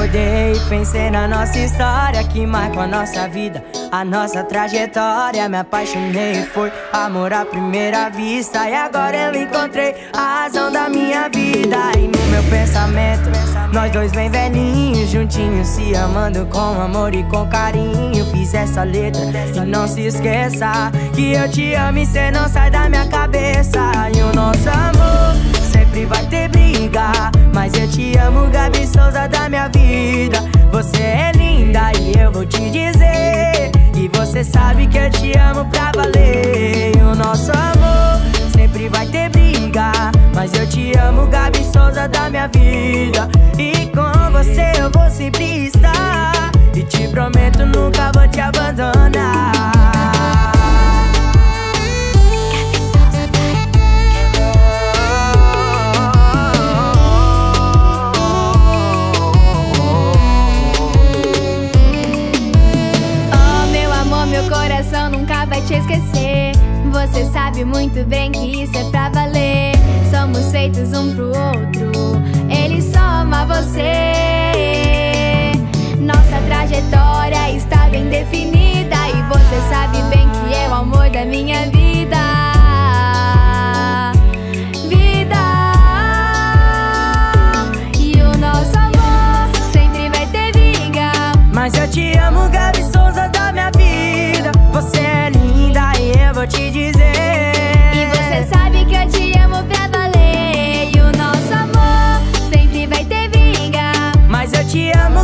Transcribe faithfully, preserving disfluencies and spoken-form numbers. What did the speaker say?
Acordei e pensei na nossa história que marcou a nossa vida, a nossa trajetória. Me apaixonei e foi amor à primeira vista. E agora eu encontrei a razão da minha vida. E no meu pensamento, nós dois bem velhinhos, juntinhos, se amando com amor e com carinho. Fiz essa letra e não se esqueça que eu te amo e cê não sai da minha cabeça. E o nosso amor sempre vai ter briga, mas eu te amo, Gabi Souza da minha vida. Você é linda e eu vou te dizer, e você sabe que eu te amo pra valer. E o nosso amor sempre vai ter briga, mas eu te amo, Gabi Souza da minha vida. E com você eu vou sempre estar, e te prometo nunca vou te abandonar. Meu coração nunca vai te esquecer. Você sabe muito bem que isso é pra valer. Somos feitos um pro outro, ele só ama você. Nossa trajetória está bem definida, e você sabe bem que é o amor da minha vida. Vida. E o nosso amor sempre vai ter briga, mas eu te amo, Gabi Souza da minha vida. Você é linda e eu vou te dizer, e você sabe que eu te amo pra valer. E o nosso amor sempre vai ter briga, mas eu te amo,